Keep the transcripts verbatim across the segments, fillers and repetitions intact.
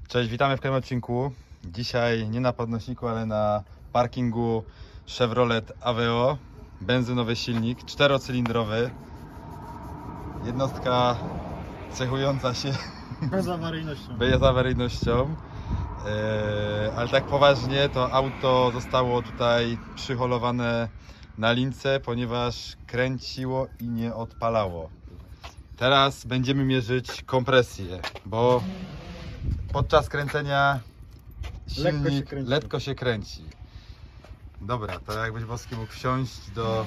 Cześć, witamy w kolejnym odcinku. Dzisiaj nie na podnośniku, ale na parkingu Chevrolet Aveo. Benzynowy silnik, czterocylindrowy. Jednostka cechująca się bezawaryjnością. bezawaryjnością. Eee, ale tak poważnie, to auto zostało tutaj przyholowane na lince, ponieważ kręciło i nie odpalało. Teraz będziemy mierzyć kompresję, bo podczas kręcenia silnik lekko się kręci. Lekko się kręci. Dobra, to jakbyś Boski mógł wsiąść do...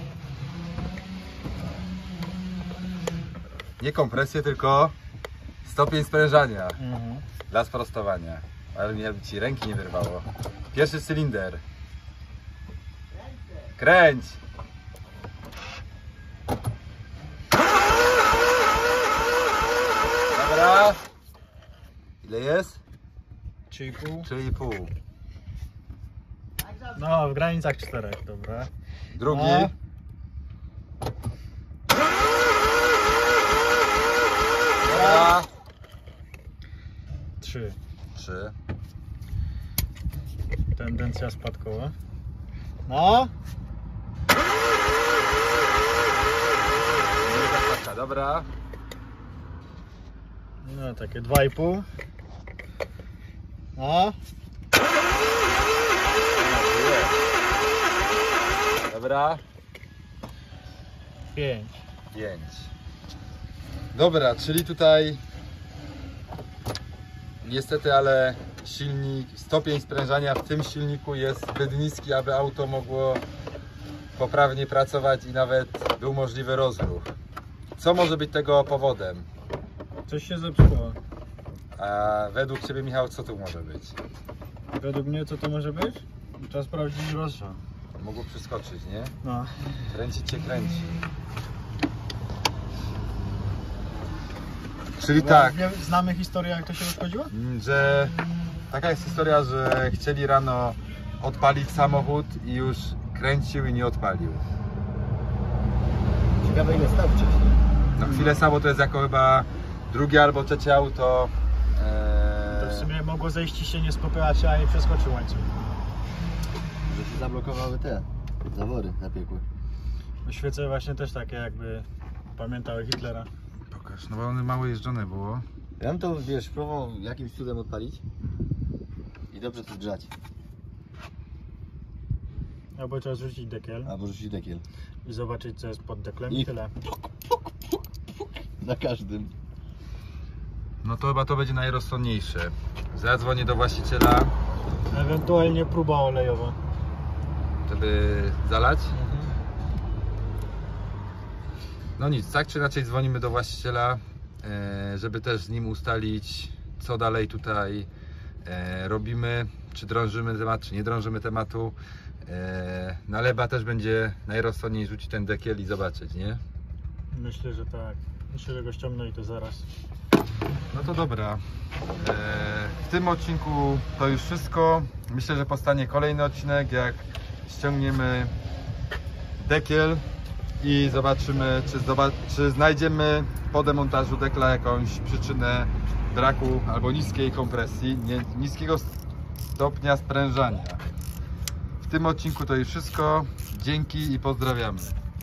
Nie kompresję, tylko stopień sprężania Mhm. dla sprostowania. Ale nie, aby ci ręki nie wyrwało. Pierwszy cylinder. Kręć! Dobra. Ile jest? trzy i pół. trzy i pół. No, w granicach czterech, dobra. Drugi. No. Dobra. trzy. trzy. Tendencja spadkowa. No. Dobra. No, takie dwa i pół. No. Dobra. pięć. pięć. Dobra, czyli tutaj niestety, ale silnik, stopień sprężania w tym silniku jest zbyt niski, aby auto mogło poprawnie pracować i nawet był możliwy rozruch. Co może być tego powodem? Coś się zepsuło. A według Ciebie, Michał, co tu może być? Według mnie co to może być? Trzeba sprawdzić rozrzał. Mogło przeskoczyć, nie? No. Kręcić się kręci. Czyli tak, Wie- Znamy historię, jak to się rozchodziło? że taka jest historia, że chcieli rano odpalić samochód i już kręcił i nie odpalił. Ciekawe, ile stał wcześniej. No chwilę samo to jest jako chyba drugie albo trzecie auto. To w Eee, sumie mogło zejść i się nie spopyłać, a nie przeskoczył łańcuch. Że się zablokowały te zawory zapiekłe. Świece właśnie też takie jakby pamiętały Hitlera. pokaż, no bo one mało jeżdżone było. Ja bym to, wiesz, próbował jakimś cudem odpalić i dobrze to zgrzać. Albo trzeba zrzucić dekiel Albo rzucić dekiel. i zobaczyć, co jest pod deklem i I- tyle. Na każdym. No to chyba to będzie najrozsądniejsze. Zadzwonię do właściciela, Ewentualnie próba olejowa. żeby zalać. No nic, tak czy inaczej dzwonimy do właściciela, e, żeby też z nim ustalić, co dalej tutaj e, robimy, czy drążymy temat, czy nie drążymy tematu. E, no ale chyba też będzie najrozsądniej rzucić ten dekiel i zobaczyć, nie? Myślę, że tak. Myślę, że go ściągnę i to zaraz. No to dobra. E, w tym odcinku to już wszystko. Myślę, że powstanie kolejny odcinek, jak ściągniemy dekiel i zobaczymy, czy, zobac czy znajdziemy po demontażu dekla jakąś przyczynę braku albo niskiej kompresji, nie, niskiego stopnia sprężania. W tym odcinku to już wszystko. Dzięki i pozdrawiamy.